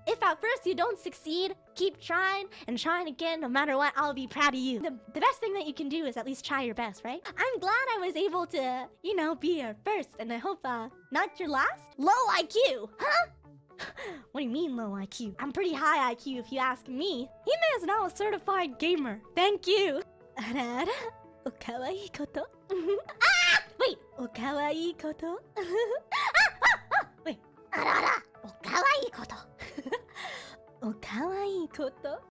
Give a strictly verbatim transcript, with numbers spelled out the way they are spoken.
If at first you don't succeed, keep trying and trying again. No matter what, I'll be proud of you. The, the best thing that you can do is at least try your best, right? I'm glad I was able to, you know, be your first, and I hope uh, not your last. Low I Q, huh? What do you mean low I Q? I'm pretty high I Q if you ask me. Hime is now a certified gamer. Thank you. Ara ara, o kawaii koto. Ah! Wait, o kawaii koto. ah, ah, ah! Wait, ara ara, o kawaii koto. O kawaii koto.